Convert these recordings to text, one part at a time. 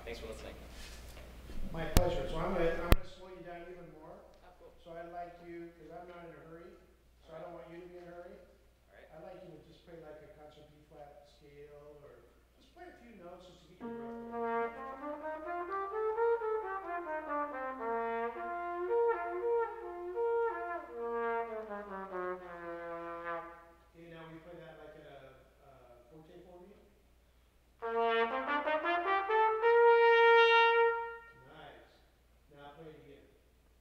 Thanks for listening. My pleasure. So I'm gonna slow you down even more. Oh, cool. So I'd like you, because I'm not in a hurry, so I don't want you to be in a hurry. All right. I'd like you to just play like a concert B flat scale, or just play a few notes just to get your breath going. Okay, now we play that like in a forte form. Nice. Now play it again.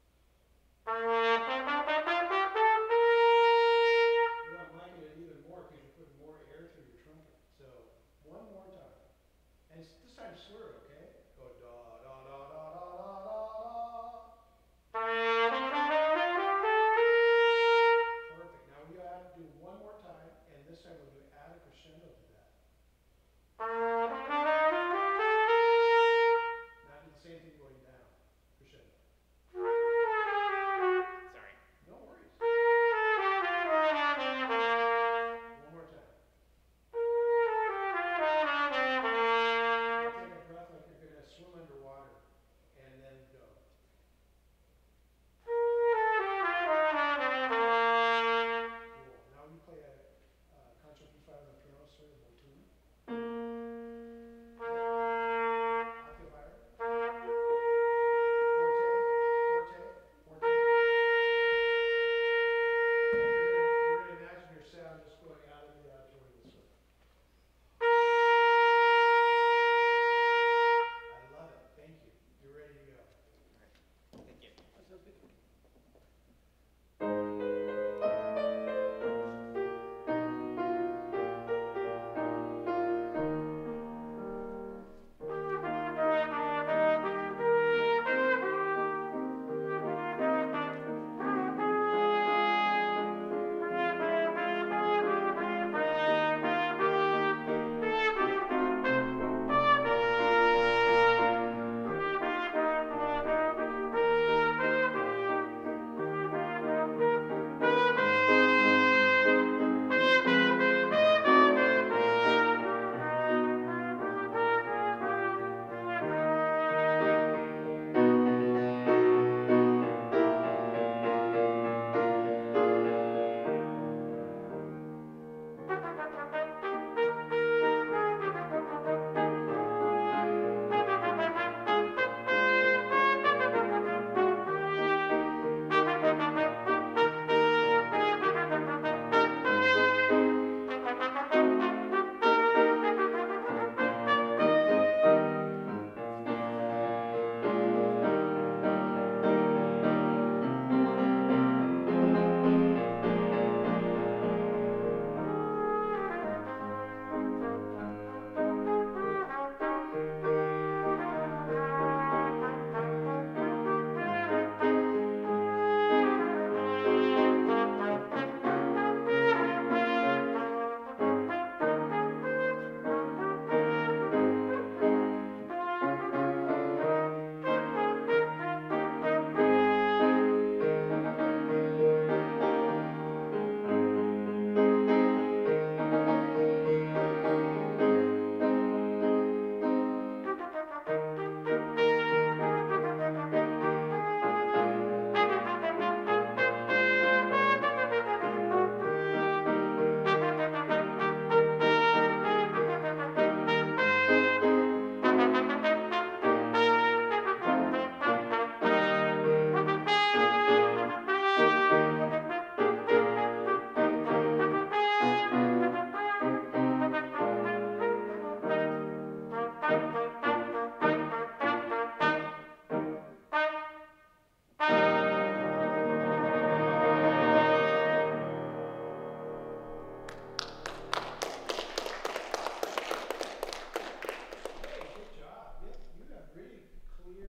You want to mic it even more because you're putting more air through your trumpet. So one more time. And this time slur, okay? Go da da da da da da da da. Perfect. Now we got to do one more time, and this time we're going to add a crescendo to that.